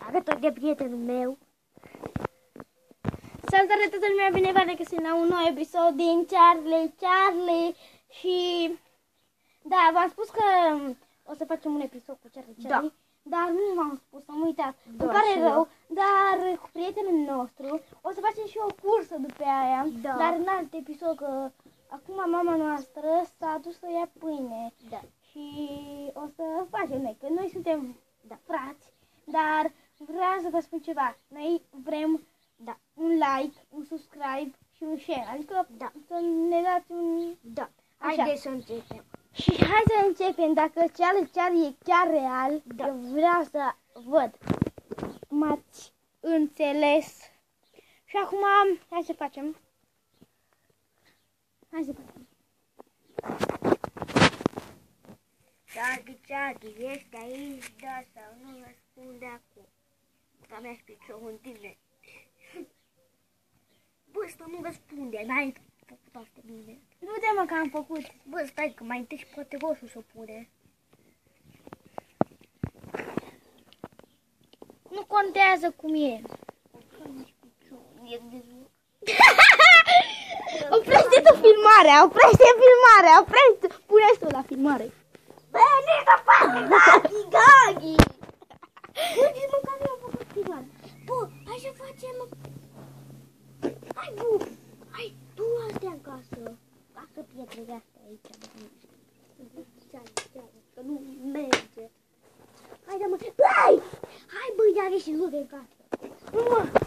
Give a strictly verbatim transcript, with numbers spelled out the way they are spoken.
alături de prietenul meu. Salutare toată lumea, bine v-am regăsit la un nou episod din Charlie Charlie. Și da, v-am spus că o să facem un episod cu Charlie Charlie, da. Dar nu v-am spus, am uitat. Îmi pare rău, dar cu prietenul nostru o să facem și o cursă după aia, da. Dar în alt episod, că acum mama noastră s-a dus să ia pâine, da. Și o să facem noi, că noi suntem, da, frați, dar vreau să vă spun ceva. Noi vrem, da, un like, un subscribe și un share, adică, da, să ne dați un... Da, așa. haideți să începem. Și hai să începem, dacă Charlie Charlie e chiar real, da. Eu vreau să văd. M-ați înțeles? Și acum, hai să facem. Hai să facem. Charlie Charlie este aici, da sau nu răspunde acum. Că mi-aș piciorul în tine. Bă, ăsta nu răspunde, n-ai făcut asta bine. Nu te mă că am făcut. Bă, stai că mai întâi și poate roșu să pune. Nu contează cum e. Oprește tu filmarea, oprește filmarea, oprește. Pune-ți tu la filmare. Benita, faci Gagi, Gagi! Uite măcar eu am făcut filmare. Bă, hai să facem... Hai, bu! Hai, tu astea în casă. Casă pietre de astea aici. Că nu merge. Hai, da, mă. Hai! Hai, bă, iar ieși nu de casă. Nu, mă.